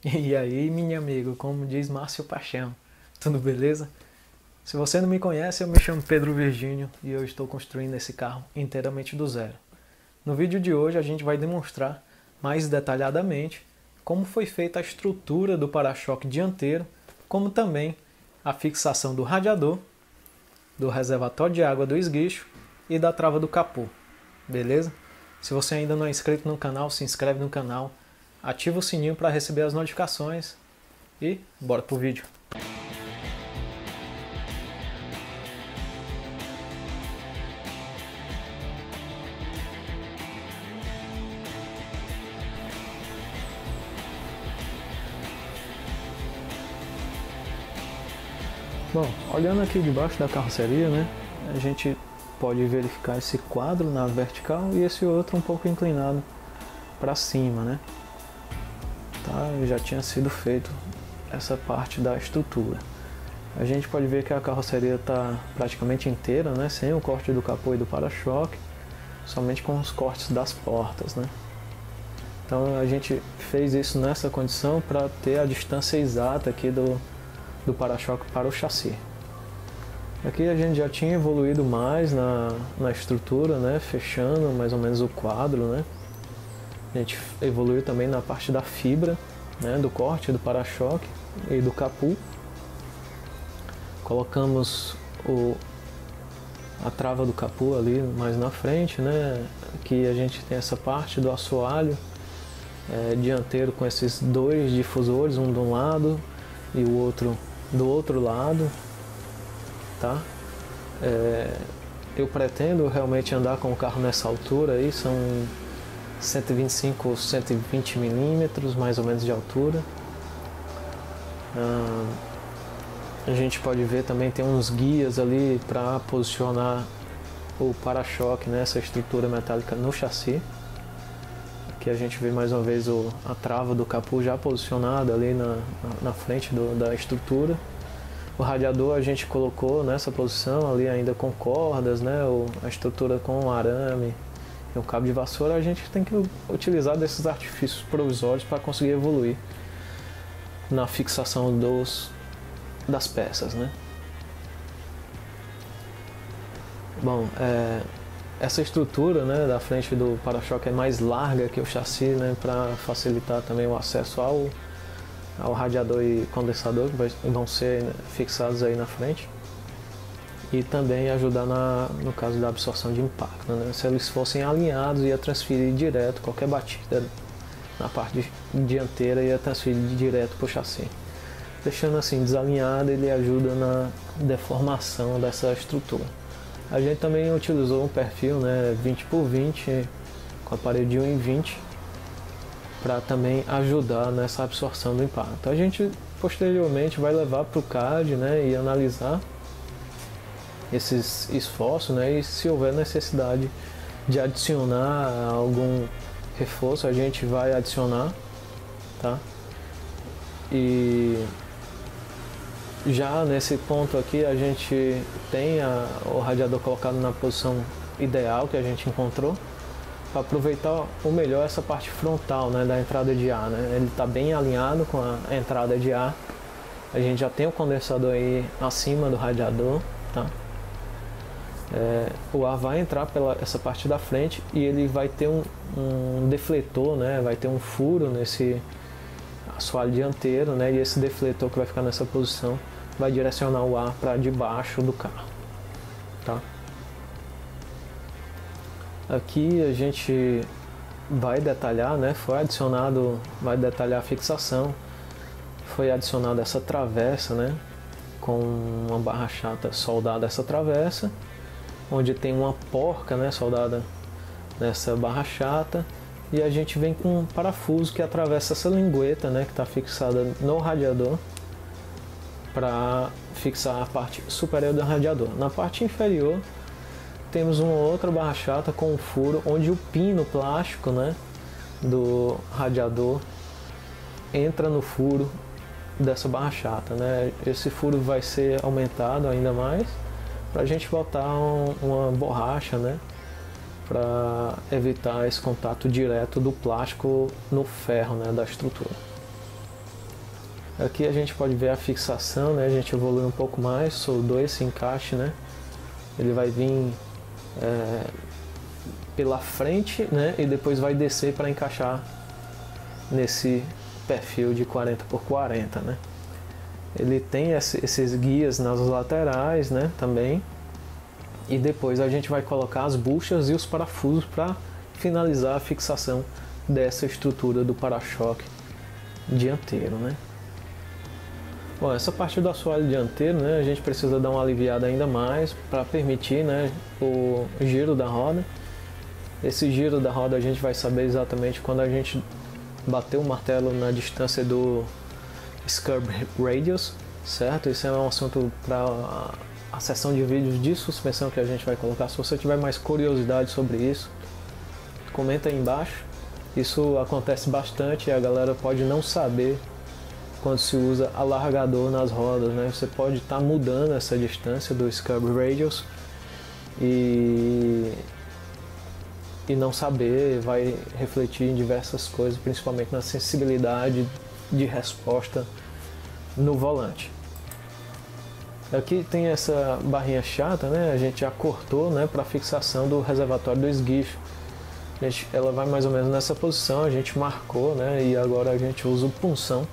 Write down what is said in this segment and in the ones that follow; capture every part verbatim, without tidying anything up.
E aí, minha amiga, como diz Márcio Paixão, tudo beleza? Se você não me conhece, eu me chamo Pedro Virgínio e eu estou construindo esse carro inteiramente do zero. No vídeo de hoje a gente vai demonstrar mais detalhadamente como foi feita a estrutura do para-choque dianteiro, como também a fixação do radiador, do reservatório de água do esguicho e da trava do capô, beleza? Se você ainda não é inscrito no canal, se inscreve no canal, ativa o sininho para receber as notificações e bora pro vídeo. Bom, olhando aqui debaixo da carroceria, né, a gente pode verificar esse quadro na vertical e esse outro um pouco inclinado para cima, né? Tá, já tinha sido feito essa parte da estrutura. A gente pode ver que a carroceria está praticamente inteira, né, sem o corte do capô e do para-choque, somente com os cortes das portas, né? Então a gente fez isso nessa condição para ter a distância exata aqui do do para-choque para o chassi. Aqui a gente já tinha evoluído mais na, na estrutura, né, fechando mais ou menos o quadro, né. A gente evoluiu também na parte da fibra, né, do corte do para-choque e do capô. Colocamos o, a trava do capô ali mais na frente, né. Aqui a gente tem essa parte do assoalho é, dianteiro com esses dois difusores, um de um lado e o outro do outro lado, tá? É, eu pretendo realmente andar com o carro nessa altura aí, são cento e vinte e cinco ou cento e vinte milímetros mais ou menos de altura. Ah, a gente pode ver também tem uns guias ali para posicionar o para-choque nessa estrutura metálica no chassi. Aqui a gente vê mais uma vez o, a trava do capô já posicionada ali na, na, na frente do, da estrutura. O radiador a gente colocou nessa posição ali ainda com cordas, né, o, a estrutura com arame e o cabo de vassoura. A gente tem que utilizar desses artifícios provisórios para conseguir evoluir na fixação dos, das peças, né. Bom, é, essa estrutura, né, da frente do para-choque é mais larga que o chassi, né, para facilitar também o acesso ao, ao radiador e condensador que vai, vão ser fixados aí na frente, e também ajudar na, no caso da absorção de impacto, né. Se eles fossem alinhados, ia transferir direto qualquer batida na parte dianteira, ia transferir direto para o chassi. Deixando assim desalinhado, ele ajuda na deformação dessa estrutura. A gente também utilizou um perfil, né, vinte por vinte, com a parede de um em vinte, para também ajudar nessa absorção do impacto. A gente posteriormente vai levar para o C A D, né, e analisar esses esforços, né, e se houver necessidade de adicionar algum reforço, a gente vai adicionar, tá? E já nesse ponto aqui a gente tem a, o radiador colocado na posição ideal que a gente encontrou, para aproveitar o melhor essa parte frontal, né, da entrada de ar, né. Ele está bem alinhado com a entrada de ar. A gente já tem o condensador aí acima do radiador, tá? É, o ar vai entrar pela essa parte da frente e ele vai ter um, um defletor, né, vai ter um furo nesse assoalho dianteiro, né, e esse defletor que vai ficar nessa posição vai direcionar o ar para debaixo do carro, tá? Aqui a gente vai detalhar, né, foi adicionado, vai detalhar a fixação, foi adicionada essa travessa, né, com uma barra chata soldada essa travessa, onde tem uma porca, né, soldada nessa barra chata. E a gente vem com um parafuso que atravessa essa lingueta, né, que está fixada no radiador, para fixar a parte superior do radiador. Na parte inferior temos uma outra barra chata com um furo onde o pino plástico, né, do radiador entra no furo dessa barra chata, né. Esse furo vai ser aumentado ainda mais para a gente botar um, uma borracha, né, para evitar esse contato direto do plástico no ferro, né, da estrutura. Aqui a gente pode ver a fixação, né? A gente evolui um pouco mais, soldou esse encaixe, né? Ele vai vir é, pela frente, né? E depois vai descer para encaixar nesse perfil de quarenta por quarenta, né? Ele tem esses guias nas laterais, né? Também. E depois a gente vai colocar as buchas e os parafusos para finalizar a fixação dessa estrutura do para-choque dianteiro, né? Bom, essa parte do assoalho dianteiro, né, a gente precisa dar uma aliviada ainda mais para permitir, né, o giro da roda. Esse giro da roda a gente vai saber exatamente quando a gente bater o martelo na distância do Scurb Radius, certo? Isso é um assunto para a seção de vídeos de suspensão que a gente vai colocar. Se você tiver mais curiosidade sobre isso, comenta aí embaixo. Isso acontece bastante e a galera pode não saber quando se usa alargador nas rodas, né? Você pode estar tá mudando essa distância do Scurb Radius e, e não saber, vai refletir em diversas coisas, principalmente na sensibilidade de resposta no volante. Aqui tem essa barrinha chata, né? A gente já cortou, né, para fixação do reservatório do esguicho. A gente, ela vai mais ou menos nessa posição, a gente marcou, né? E agora a gente usa o punção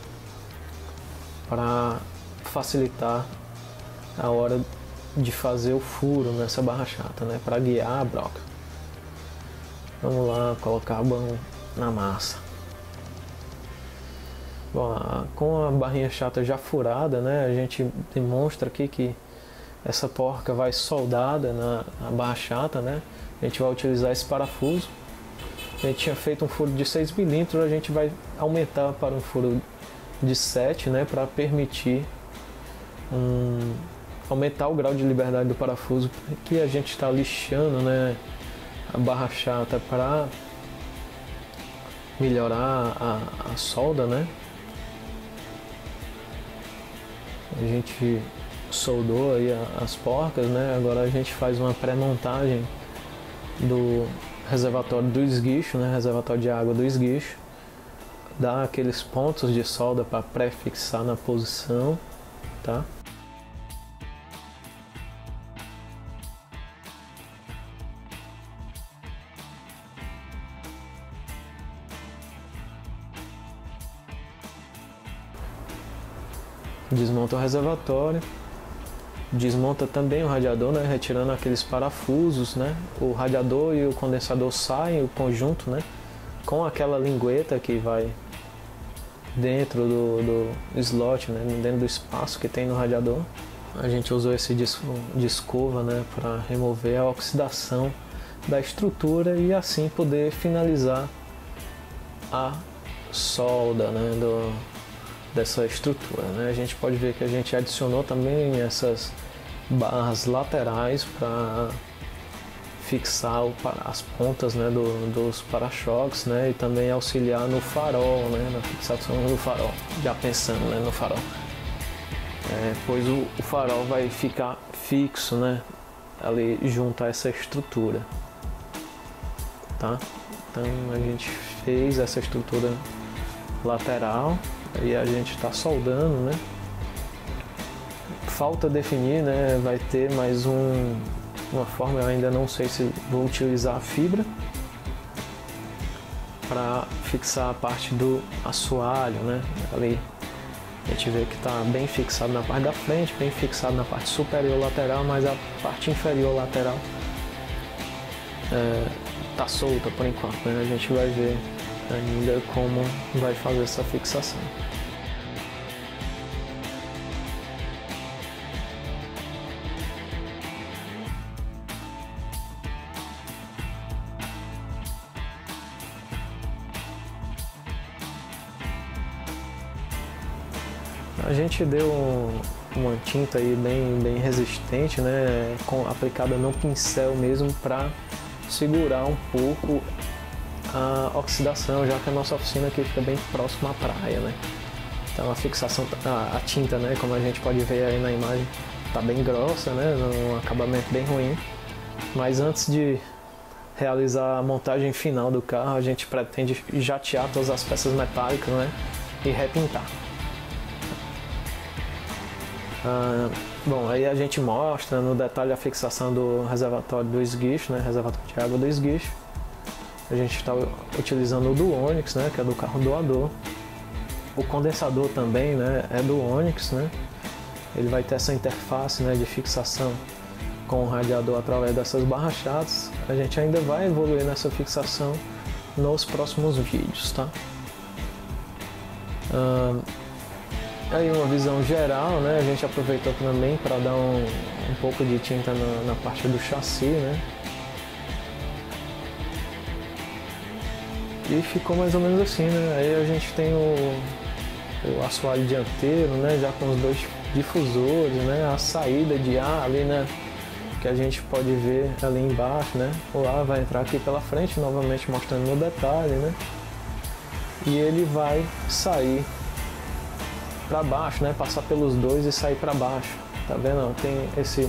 para facilitar a hora de fazer o furo nessa barra chata, né, para guiar a broca. Vamos lá colocar a mão na massa. Bom, com a barrinha chata já furada, né, a gente demonstra aqui que essa porca vai soldada na, na barra chata, né. A gente vai utilizar esse parafuso. A gente tinha feito um furo de seis milímetros, a gente vai aumentar para um furo de sete, né, para permitir um, aumentar o grau de liberdade do parafuso, que a gente está lixando, né, a barra chata para melhorar a, a solda, né. A gente soldou aí as porcas, né, agora a gente faz uma pré-montagem do reservatório do esguicho, né, reservatório de água do esguicho. Dá aqueles pontos de solda para pré-fixar na posição, tá? Desmonta o reservatório, desmonta também o radiador, né, retirando aqueles parafusos, né? O radiador e o condensador saem, o conjunto, né, com aquela lingueta que vai dentro do, do slot, né, dentro do espaço que tem no radiador. A gente usou esse disco de escova, né, para remover a oxidação da estrutura e assim poder finalizar a solda, né, do, dessa estrutura, né. A gente pode ver que a gente adicionou também essas barras laterais para fixar o, as pontas, né, do, dos para-choques, né, e também auxiliar no farol, né, na fixação do farol, já pensando, né, no farol, é, pois o, o farol vai ficar fixo, né, ali junto a essa estrutura, tá? Então a gente fez essa estrutura lateral e a gente está soldando, né. Falta definir, né, vai ter mais um uma forma, eu ainda não sei se vou utilizar a fibra para fixar a parte do assoalho, né, ali a gente vê que está bem fixado na parte da frente, bem fixado na parte superior lateral, mas a parte inferior lateral está é, solta por enquanto, né? A gente vai ver ainda como vai fazer essa fixação. A gente deu um, uma tinta aí bem, bem resistente, né, com, aplicada no pincel mesmo para segurar um pouco a oxidação, já que a nossa oficina aqui fica bem próxima à praia, né. Então a fixação, a, a tinta, né, como a gente pode ver aí na imagem, tá bem grossa, né, um acabamento bem ruim. Mas antes de realizar a montagem final do carro, a gente pretende jatear todas as peças metálicas, né, e repintar. Ah, bom, aí a gente mostra no detalhe a fixação do reservatório do esguicho, né, reservatório de água do esguicho. A gente está utilizando o do Onix, né, que é do carro doador. O condensador também, né, é do Onix, né. Ele vai ter essa interface, né, de fixação com o radiador através dessas barras chatas. A gente ainda vai evoluir nessa fixação nos próximos vídeos, tá? Ah, aí uma visão geral, né? A gente aproveitou também para dar um, um pouco de tinta na, na parte do chassi, né? E ficou mais ou menos assim, né? Aí a gente tem o, o assoalho dianteiro, né? Já com os dois difusores, né? A saída de ar ali, né? Que a gente pode ver ali embaixo, né? O ar vai entrar aqui pela frente, novamente mostrando no detalhe, né? E ele vai sair para baixo, né? Passar pelos dois e sair para baixo. Tá vendo? Tem esse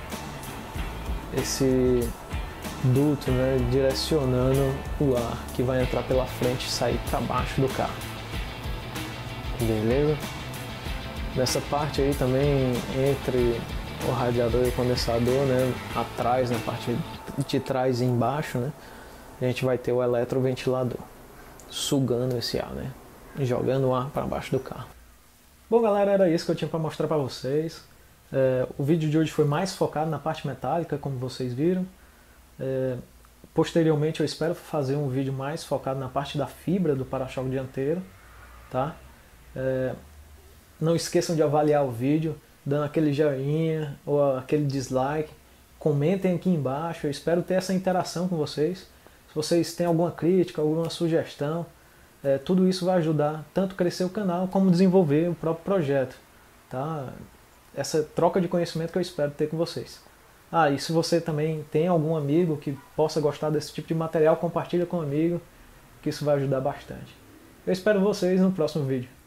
esse duto, né? Direcionando o ar que vai entrar pela frente e sair para baixo do carro. Beleza? Nessa parte aí também, entre o radiador e o condensador, né, atrás, na parte de trás e embaixo, né, a gente vai ter o eletroventilador sugando esse ar, né, jogando o ar para baixo do carro. Bom, galera, era isso que eu tinha para mostrar para vocês. É, o vídeo de hoje foi mais focado na parte metálica, como vocês viram. É, posteriormente eu espero fazer um vídeo mais focado na parte da fibra do para-choque dianteiro, tá? É, não esqueçam de avaliar o vídeo, dando aquele joinha ou aquele dislike. Comentem aqui embaixo, eu espero ter essa interação com vocês. Se vocês têm alguma crítica, alguma sugestão, é, tudo isso vai ajudar tanto a crescer o canal como desenvolver o próprio projeto, tá? Essa troca de conhecimento que eu espero ter com vocês. Ah, e se você também tem algum amigo que possa gostar desse tipo de material, compartilha com um amigo, que isso vai ajudar bastante. Eu espero vocês no próximo vídeo.